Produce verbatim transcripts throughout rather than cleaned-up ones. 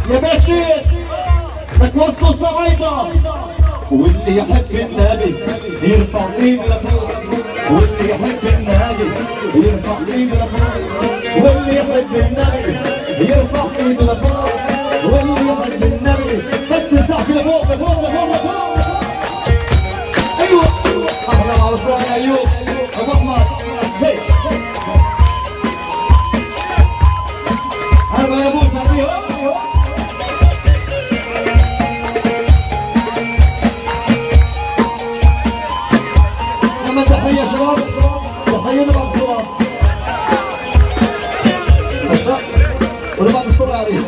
يا بنتي بدك وصلوا صعيدة، واللي يحب النبي يرفع ايده لفوق، واللي يحب النبي يرفع ايده لفوق، واللي يحب النبي يرفع ايده لفوق، واللي يحب النبي بس سقف لفوق لفوق لفوق لفوق. ايوه احلى عرسان ايوب ابو احمد. هي هربا يا موسى فيهم. لما تحية يا شباب، تحية لبعض الصورة ولبعض الصورة يا عريس.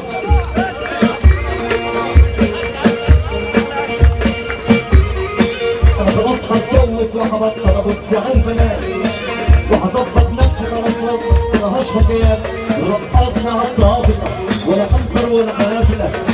أنا خلاص هتجوز وهبطل أبص على البنات وهظبط نفسي خلاص، ما هاش حكايات رقصنا على الطابلة ولا أنكر ولا قافلة.